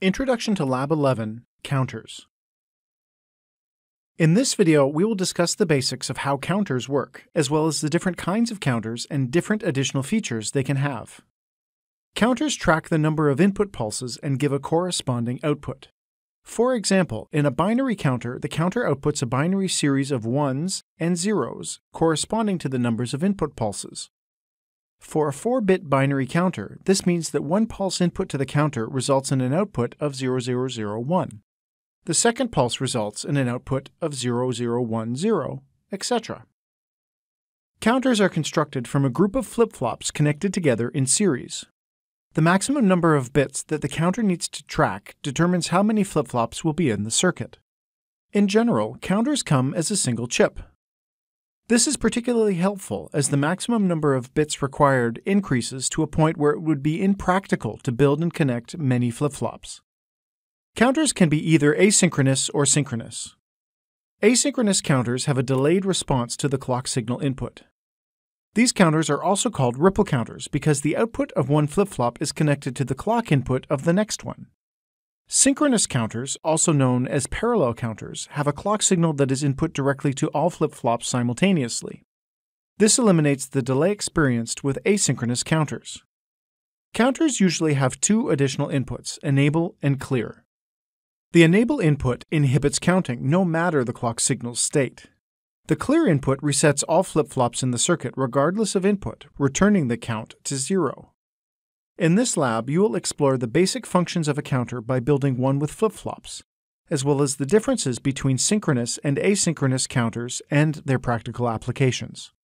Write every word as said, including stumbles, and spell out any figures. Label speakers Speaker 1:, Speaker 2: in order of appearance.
Speaker 1: Introduction to Lab eleven, Counters. In this video, we will discuss the basics of how counters work, as well as the different kinds of counters and different additional features they can have. Counters track the number of input pulses and give a corresponding output. For example, in a binary counter, the counter outputs a binary series of ones and zeros corresponding to the numbers of input pulses. For a four bit binary counter, this means that one pulse input to the counter results in an output of zero zero zero one. The second pulse results in an output of zero zero one zero, et cetera. Counters are constructed from a group of flip-flops connected together in series. The maximum number of bits that the counter needs to track determines how many flip-flops will be in the circuit. In general, counters come as a single chip. This is particularly helpful as the maximum number of bits required increases to a point where it would be impractical to build and connect many flip-flops. Counters can be either asynchronous or synchronous. Asynchronous counters have a delayed response to the clock signal input. These counters are also called ripple counters because the output of one flip-flop is connected to the clock input of the next one. Synchronous counters, also known as parallel counters, have a clock signal that is input directly to all flip-flops simultaneously. This eliminates the delay experienced with asynchronous counters. Counters usually have two additional inputs, enable and clear. The enable input inhibits counting no matter the clock signal's state. The clear input resets all flip-flops in the circuit regardless of input, returning the count to zero. In this lab, you will explore the basic functions of a counter by building one with flip-flops, as well as the differences between synchronous and asynchronous counters and their practical applications.